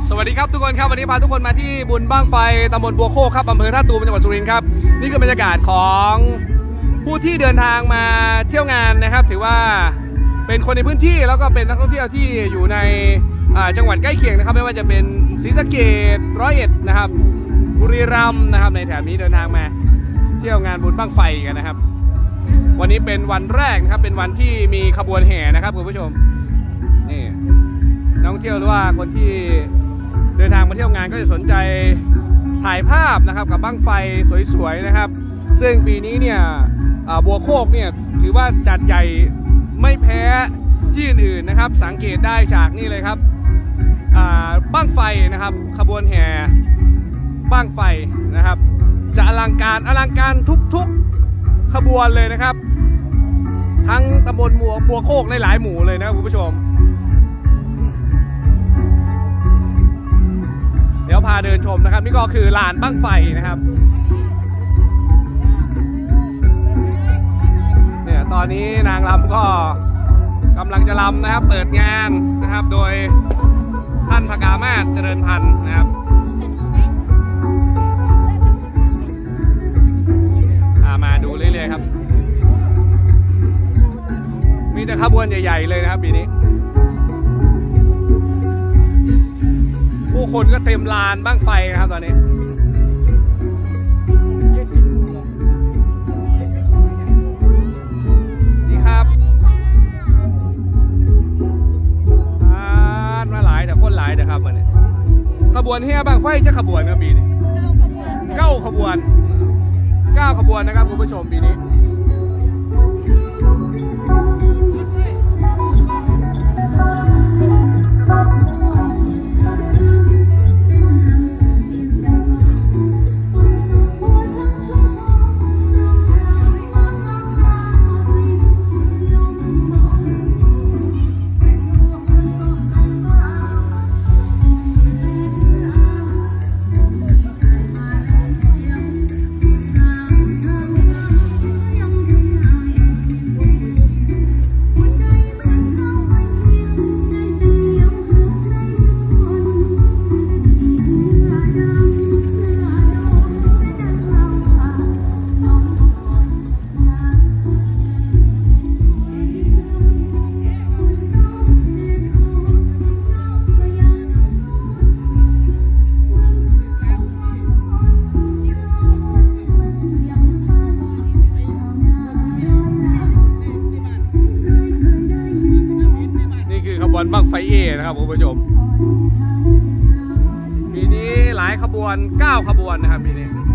สวัสดีครับทุกคนครับวันนี้พาทุกคนมาที่บุญบั้งไฟตำบลบัวโคกครับอำเภอท่าตูมจังหวัดสุรินทร์ครับนี่คือบรรยากาศของผู้ที่เดินทางมาเที่ยวงานนะครับถือว่าเป็นคนในพื้นที่แล้วก็เป็นนักท่องเที่ยวที่อยู่ในจังหวัดใกล้เคียงนะครับไม่ว่าจะเป็นศรีสะเกษ101นะครับบุรีรัมย์นะครับในแถบนี้เดินทางมาเที่ยวงานบุญบั้งไฟกันนะครับวันนี้เป็นวันแรกนะครับเป็นวันที่มีขบวนแห่นะครับคุณผู้ชมนี่นักท่องเที่ยวหรือว่าคนที่เดินทางมาเที่ยวงานก็จะสนใจถ่ายภาพนะครับกับบั้งไฟสวยๆนะครับซึ่งปีนี้เนี่ยบัวโคกเนี่ยถือว่าจัดใหญ่ไม่แพ้ที่อื่นๆนะครับสังเกตได้จากนี่เลยครับบั้งไฟนะครับขบวนแห่บั้งไฟนะครับจะอลังการทุกๆขบวนเลยนะครับทั้งตำบลบัวโคกหลายๆหมู่เลยนะครับคุณผู้ชมเดี๋ยวพาเดินชมนะครับนี่ก็คือลานบั้งไฟนะครับเนี่ยตอนนี้นางรำก็กำลังจะรำนะครับเปิดงานนะครับโดยท่านพกามาศเจริญพันธ์นะครับมาดูเรื่อยๆครับมีแต่ขบวนใหญ่ๆเลยนะครับปีนี้ผู้คนก็เต็มลานบั้งไฟนะครับตอนนี้นี่ครับมาหลายแต่คนหลายนะครับวันนี้ขบวนแห่บั้งไฟจะขบวนครับปีนี้9 ขบวนนะครับคุณผู้ชมปีนี้วันบั้งไฟนะครับคุณผู้ชมปีนี้หลายขบวน9 ขบวนนะครับปีนี้